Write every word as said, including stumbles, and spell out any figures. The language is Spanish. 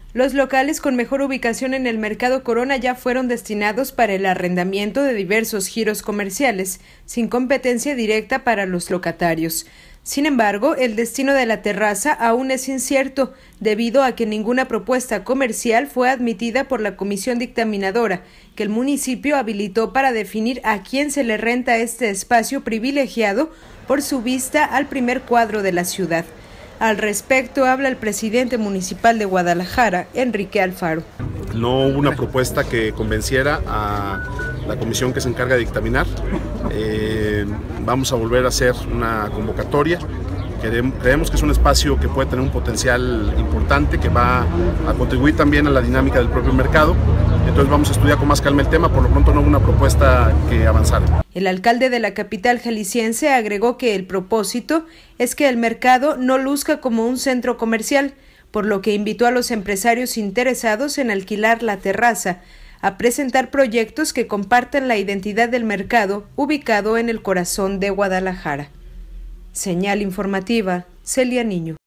Los locales con mejor ubicación en el Mercado Corona ya fueron destinados para el arrendamiento de diversos giros comerciales, sin competencia directa para los locatarios. Sin embargo, el destino de la terraza aún es incierto, debido a que ninguna propuesta comercial fue admitida por la comisión dictaminadora, que el municipio habilitó para definir a quién se le renta este espacio privilegiado por su vista al primer cuadro de la ciudad. Al respecto habla el presidente municipal de Guadalajara, Enrique Alfaro. No hubo una propuesta que convenciera a la comisión que se encarga de dictaminar. Eh, vamos a volver a hacer una convocatoria. Creemos que es un espacio que puede tener un potencial importante, que va a contribuir también a la dinámica del propio mercado. Entonces vamos a estudiar con más calma el tema. Por lo pronto no hubo una propuesta que avanzara. El alcalde de la capital jalisciense agregó que el propósito es que el mercado no luzca como un centro comercial, por lo que invitó a los empresarios interesados en alquilar la terraza a presentar proyectos que compartan la identidad del mercado ubicado en el corazón de Guadalajara. Señal informativa, Celia Niño.